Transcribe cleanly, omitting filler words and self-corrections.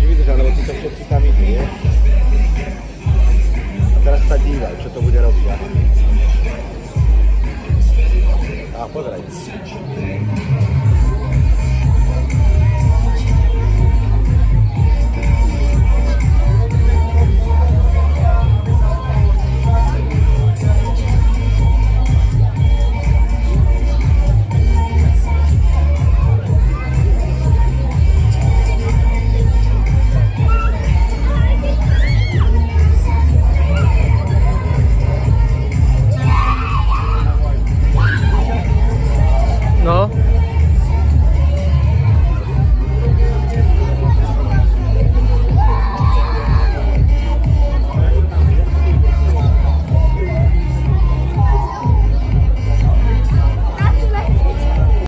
vydržať, lebo títo všetci tam idú, nie? A teraz sa dívajú, čo to bude robiť. A pozeraj.